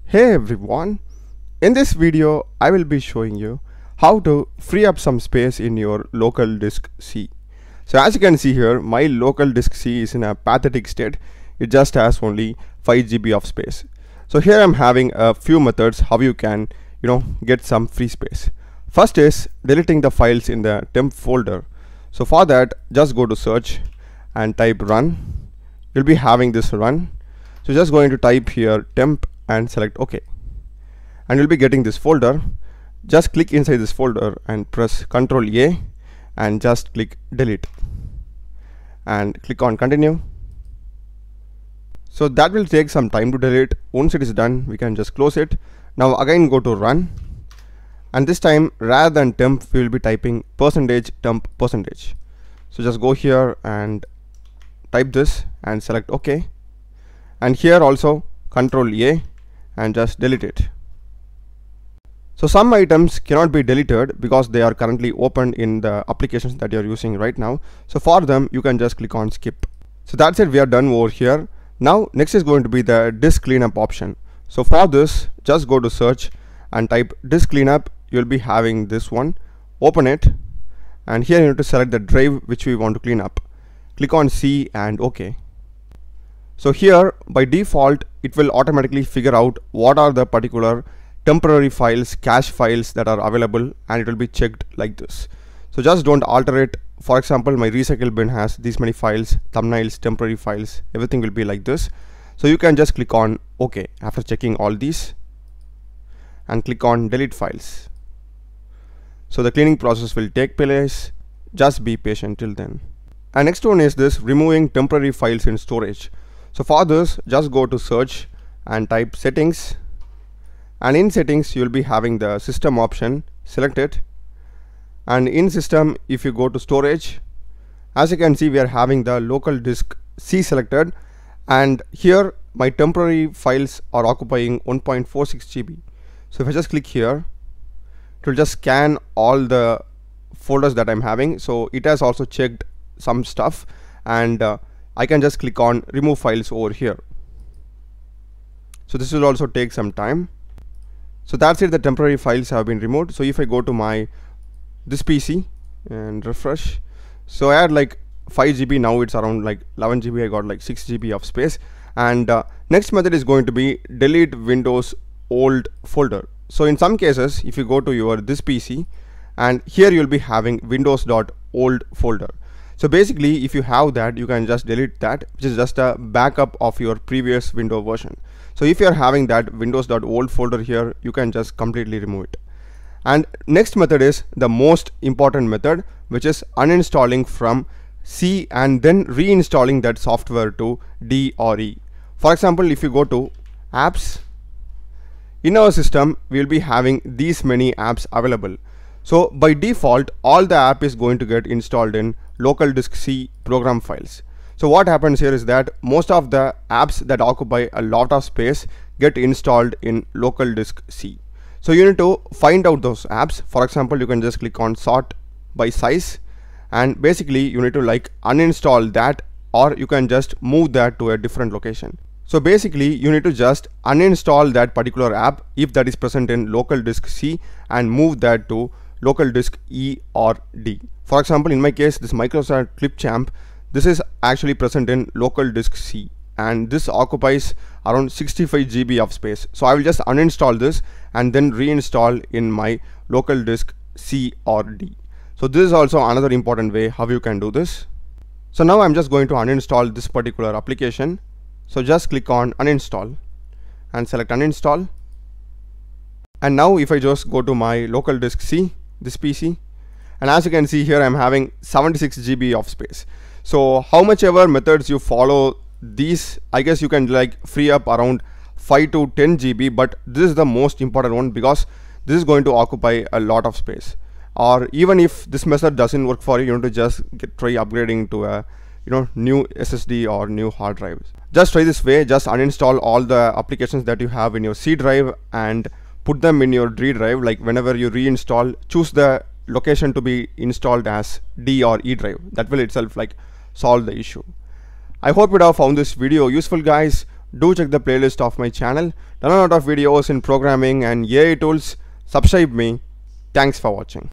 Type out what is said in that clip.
Hey everyone, in this video I will be showing you how to free up some space in your local disk C. So as you can see here, my local disk C is in a pathetic state. It just has only 5 GB of space. So here I'm having a few methods how you can get some free space. First is deleting the files in the temp folder. So for that, just go to search and type run. You'll be having this run. So just going to type here temp and select OK, and you'll be getting this folder. Just click inside this folder and press Ctrl A and just click delete and click on continue. So that will take some time to delete. Once it is done, we can just close it. Now again go to run, and this time rather than temp we will be typing %temp%. So just go here and type this and select OK, and here also Ctrl A and just delete it. So some items cannot be deleted because they are currently open in the applications that you are using right now. So for them you can just click on skip. So that's it, we are done over here. Now next is going to be the disk cleanup option. So for this, just go to search and type disk cleanup. You'll be having this one. Open it, and here you need to select the drive which we want to clean up. Click on C and OK. So here by default it will automatically figure out what are the particular temporary files, cache files that are available, and it will be checked like this. So just don't alter it. For example, my recycle bin has these many files, thumbnails, temporary files, everything will be like this. So you can just click on OK after checking all these and click on delete files. So the cleaning process will take place. Just be patient till then. And next one is this removing temporary files in storage. So for this, just go to search and type settings, and in settings you will be having the system option. Select it, and in system if you go to storage, as you can see we are having the local disk C selected, and here my temporary files are occupying 1.46 GB. So if I just click here, it will just scan all the folders that I'm having. So it has also checked some stuff, and I can just click on remove files over here. So this will also take some time. So that's it, the temporary files have been removed. So if I go to this PC and refresh, so I had like 5 GB, now it's around like 11 GB. I got like 6 GB of space. And next method is going to be delete Windows old folder. So in some cases, if you go to this PC, and here you'll be having windows.old folder. So basically if you have that, you can just delete that, which is just a backup of your previous window version. So if you're having that windows.old folder here, you can just completely remove it. And next method is the most important method, which is uninstalling from C and then reinstalling that software to D or E. For example, if you go to apps, in our system we will be having these many apps available. So by default all the app is going to get installed in local disk C program files. So what happens here is that most of the apps that occupy a lot of space get installed in local disk C. So you need to find out those apps. For example, you can just click on sort by size, and basically you need to like uninstall that, or you can just move that to a different location. So basically you need to just uninstall that particular app if that is present in local disk C and move that to local disk E or D. For example, in my case, this Microsoft Clipchamp, this is actually present in local disk C, and this occupies around 65 GB of space. So I will just uninstall this and then reinstall in my local disk C or D. So this is also another important way how you can do this. So now I'm just going to uninstall this particular application. So just click on uninstall and select uninstall. And now if I just go to my local disk C, this PC, and as you can see here I'm having 76 GB of space. So how much ever methods you follow these, I guess you can like free up around 5 to 10 GB, but this is the most important one because this is going to occupy a lot of space. Or even if this method doesn't work for you, you need to just try upgrading to a new SSD or new hard drive. Just try this way. Just uninstall all the applications that you have in your C drive and put them in your D drive. Like whenever you reinstall, choose the location to be installed as D or E drive. That will itself like solve the issue. I hope you have found this video useful, guys. do check the playlist of my channel. Done a lot of videos in programming and AI tools. Subscribe me. Thanks for watching.